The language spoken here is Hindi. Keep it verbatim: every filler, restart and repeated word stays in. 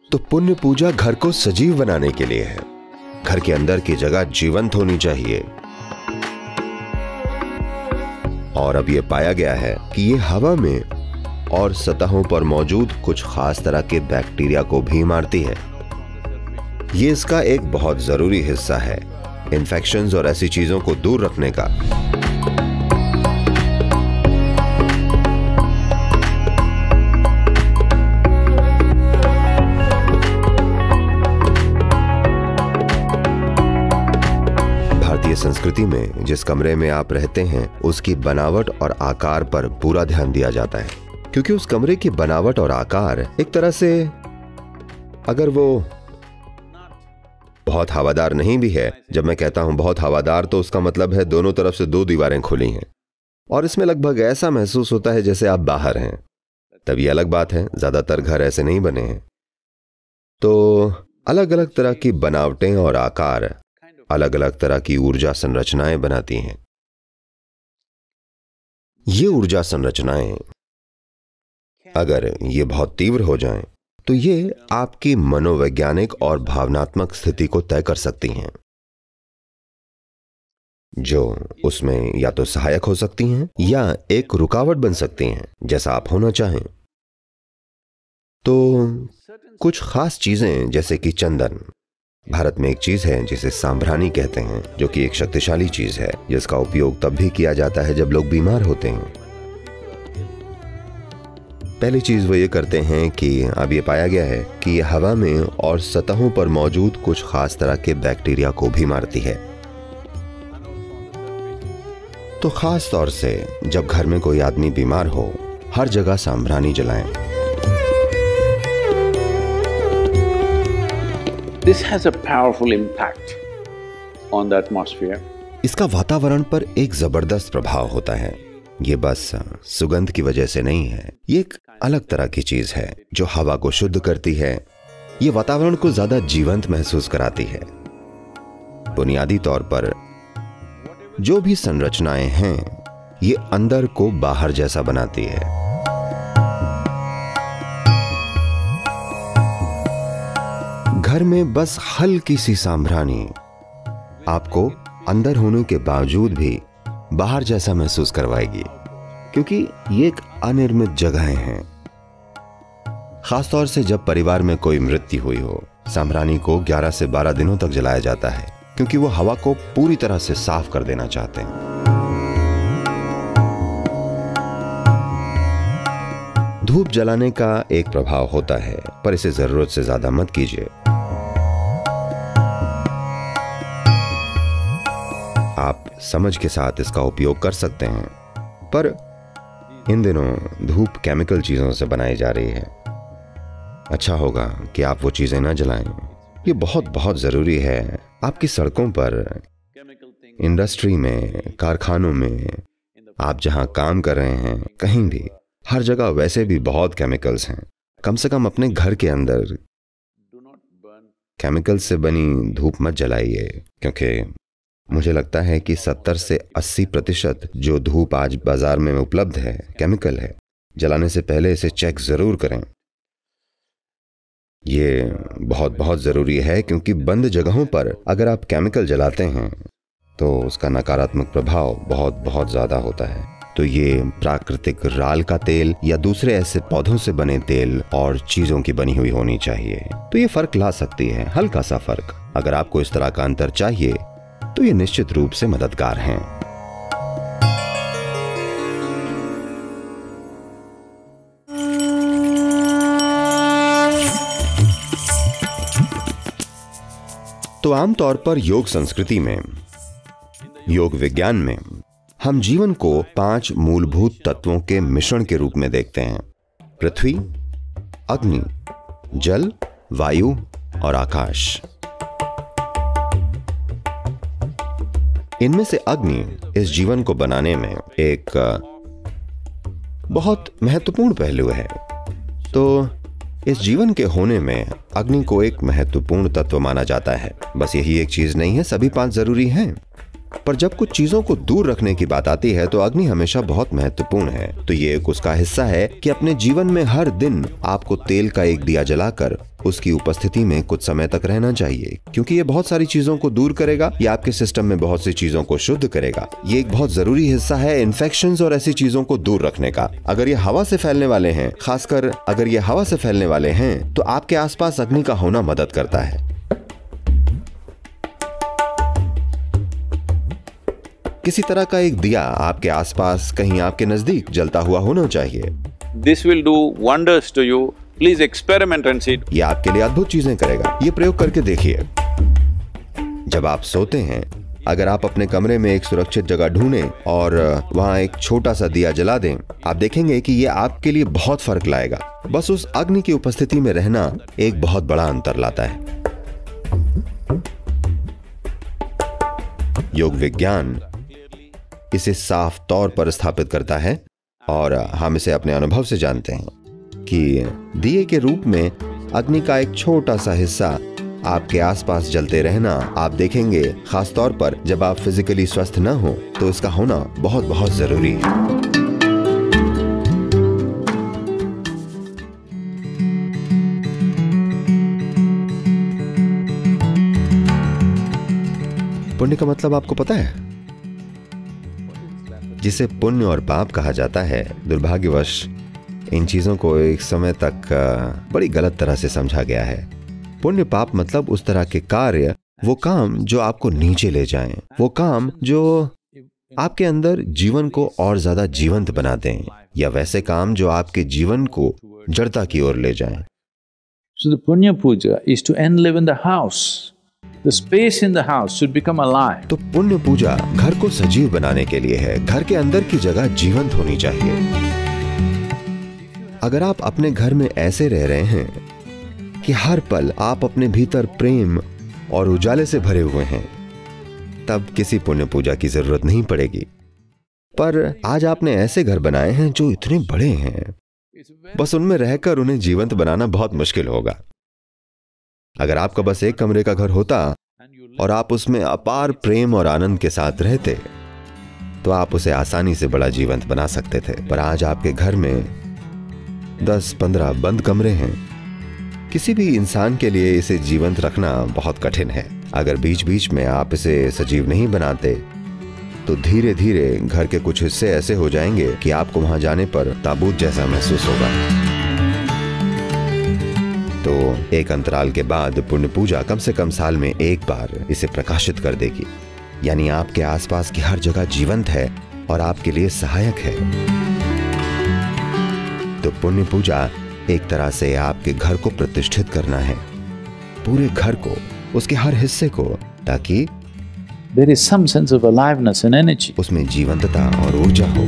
तो पुण्य पूजा घर को सजीव बनाने के लिए है। घर के अंदर की जगह जीवंत होनी चाहिए। और अब यह पाया गया है कि ये हवा में और सतहों पर मौजूद कुछ खास तरह के बैक्टीरिया को भी मारती है। ये इसका एक बहुत जरूरी हिस्सा है, इन्फेक्शंस और ऐसी चीजों को दूर रखने का। भारतीय संस्कृति में जिस कमरे में आप रहते हैं उसकी बनावट और आकार पर पूरा ध्यान दिया जाता है, क्योंकि उस कमरे की बनावट और आकार एक तरह से, अगर वो बहुत हवादार नहीं भी है, जब मैं कहता हूं बहुत हवादार तो उसका मतलब है दोनों तरफ से दो दीवारें खुली हैं और इसमें लगभग ऐसा महसूस होता है जैसे आप बाहर हैं, तब ये अलग बात है। ज्यादातर घर ऐसे नहीं बने हैं। तो अलग अलग तरह की बनावटें और आकार अलग अलग तरह की ऊर्जा संरचनाएं बनाती हैं। ये ऊर्जा संरचनाएं अगर ये बहुत तीव्र हो जाएं, तो ये आपकी मनोवैज्ञानिक और भावनात्मक स्थिति को तय कर सकती हैं, जो उसमें या तो सहायक हो सकती हैं या एक रुकावट बन सकती हैं, जैसा आप होना चाहें। तो कुछ खास चीजें जैसे कि चंदन, भारत में एक चीज है जिसे सांभरानी कहते हैं, जो कि एक शक्तिशाली चीज है जिसका उपयोग तब भी किया जाता है जब लोग बीमार होते हैं। पहली चीज वो ये करते हैं कि अब ये पाया गया है कि ये हवा में और सतहों पर मौजूद कुछ खास तरह के बैक्टीरिया को भी मारती है। तो खास तौर से जब घर में कोई आदमी बीमार हो, हर जगह सांभरानी जलाएं। This has a powerful impact on the atmosphere. इसका वातावरण पर एक जबरदस्त प्रभाव होता है। ये बस सुगंध की वजह से नहीं है, ये एक अलग तरह की चीज है जो हवा को शुद्ध करती है। ये वातावरण को ज्यादा जीवंत महसूस कराती है। बुनियादी तौर पर जो भी संरचनाएं हैं, ये अंदर को बाहर जैसा बनाती है। घर में बस हल्की सी सांभरानी आपको अंदर होने के बावजूद भी बाहर जैसा महसूस करवाएगी, क्योंकि ये एक अनिर्मित जगहें हैं। खासतौर से जब परिवार में कोई मृत्यु हुई हो, सांभरानी को ग्यारह से बारह दिनों तक जलाया जाता है, क्योंकि वो हवा को पूरी तरह से साफ कर देना चाहते हैं। धूप जलाने का एक प्रभाव होता है, पर इसे जरूरत से ज्यादा मत कीजिए। आप समझ के साथ इसका उपयोग कर सकते हैं, पर इन दिनों धूप केमिकल चीजों से बनाई जा रही है। अच्छा होगा कि आप वो चीजें ना जलाएं। ये बहुत बहुत जरूरी है। आपकी सड़कों पर, इंडस्ट्री में, कारखानों में, आप जहां काम कर रहे हैं, कहीं भी, हर जगह वैसे भी बहुत केमिकल्स हैं। कम से कम अपने घर के अंदर केमिकल से बनी धूप मत जलाइए, क्योंकि मुझे लगता है कि सत्तर से अस्सी प्रतिशत जो धूप आज बाजार में उपलब्ध है केमिकल है। जलाने से पहले इसे चेक जरूर करें। ये बहुत बहुत जरूरी है, क्योंकि बंद जगहों पर अगर आप केमिकल जलाते हैं तो उसका नकारात्मक प्रभाव बहुत बहुत ज्यादा होता है। तो ये प्राकृतिक राल का तेल या दूसरे ऐसे पौधों से बने तेल और चीजों की बनी हुई होनी चाहिए। तो ये फर्क ला सकती है, हल्का सा फर्क। अगर आपको इस तरह का अंतर चाहिए तो ये निश्चित रूप से मददगार हैं। तो आमतौर पर योग संस्कृति में, योग विज्ञान में, हम जीवन को पांच मूलभूत तत्वों के मिश्रण के रूप में देखते हैं: पृथ्वी, अग्नि, जल, वायु और आकाश। इनमें से अग्नि इस जीवन को बनाने में एक बहुत महत्वपूर्ण पहलू है। तो इस जीवन के होने में अग्नि को एक महत्वपूर्ण तत्व माना जाता है। बस यही एक चीज नहीं है, सभी पांच जरूरी हैं। पर जब कुछ चीजों को दूर रखने की बात आती है तो अग्नि हमेशा बहुत महत्वपूर्ण है। तो ये एक उसका हिस्सा है कि अपने जीवन में हर दिन आपको तेल का एक दिया जलाकर उसकी उपस्थिति में कुछ समय तक रहना चाहिए, क्योंकि ये बहुत सारी चीजों को दूर करेगा, ये आपके सिस्टम में बहुत सी चीजों को शुद्ध करेगा। ये एक बहुत जरूरी हिस्सा है इन्फेक्शंस और ऐसी चीजों को दूर रखने का। अगर ये हवा से फैलने वाले हैं, खासकर अगर ये हवा से फैलने वाले हैं, तो आपके आसपास अग्नि का होना मदद करता है। किसी तरह का एक दिया आपके आसपास कहीं आपके नजदीक जलता हुआ होना चाहिए। This will do wonders to you. Please experiment and see. ये आपके लिए अद्भुत चीजें करेगा। ये प्रयोग करके देखिए। जब आप सोते हैं, अगर आप अपने कमरे में एक सुरक्षित जगह ढूंढें और वहां एक छोटा सा दिया जला दें, आप देखेंगे कि ये आपके लिए बहुत फर्क लाएगा। बस उस अग्नि की उपस्थिति में रहना एक बहुत बड़ा अंतर लाता है। योग विज्ञान इसे साफ तौर पर स्थापित करता है और हम इसे अपने अनुभव से जानते हैं कि दिए के रूप में अग्नि का एक छोटा सा हिस्सा आपके आसपास जलते रहना, आप देखेंगे, खास तौर पर जब आप फिजिकली स्वस्थ न हो, तो इसका होना बहुत बहुत जरूरी है। पुण्य का मतलब आपको पता है? जिसे पुण्य और पाप कहा जाता है, दुर्भाग्यवश इन चीजों को एक समय तक बड़ी गलत तरह से समझा गया है। पुण्य पाप मतलब उस तरह के कार्य, वो काम जो आपको नीचे ले जाएं, वो काम जो आपके अंदर जीवन को और ज्यादा जीवंत बना दें, या वैसे काम जो आपके जीवन को जड़ता की ओर ले जाएं। So the Punya Puja is to enliven the house. The space in the house should become alive. तो पुण्य पूजा घर को सजीव बनाने के लिए है। घर के अंदर की जगह जीवंत होनी चाहिए। अगर आप अपने घर में ऐसे रह रहे हैं कि हर पल आप अपने भीतर प्रेम और उजाले से भरे हुए हैं, तब किसी पुण्य पूजा की जरूरत नहीं पड़ेगी। पर आज आपने ऐसे घर बनाए हैं जो इतने बड़े हैं, बस उनमें रहकर उन्हें जीवंत बनाना बहुत मुश्किल होगा। अगर आपका बस एक कमरे का घर होता और आप उसमें अपार प्रेम और आनंद के साथ रहते, तो आप उसे आसानी से बड़ा जीवंत बना सकते थे। पर आज आपके घर में दस पंद्रह बंद कमरे हैं। किसी भी इंसान के लिए इसे जीवंत रखना बहुत कठिन है। अगर बीच बीच में आप इसे सजीव नहीं बनाते, तो धीरे धीरे घर के कुछ हिस्से ऐसे हो जाएंगे कि आपको वहां जाने पर ताबूत जैसा महसूस होगा। तो एक अंतराल के बाद पुण्य पूजा कम से कम साल में एक बार इसे प्रकाशित कर देगी, यानी आपके आसपास की हर जगह जीवंत है और आपके लिए सहायक है। तो पुण्य पूजा एक तरह से आपके घर को प्रतिष्ठित करना है, पूरे घर को, उसके हर हिस्से को, ताकि there is some sense of aliveness and energy. उसमें जीवंतता और ऊर्जा हो।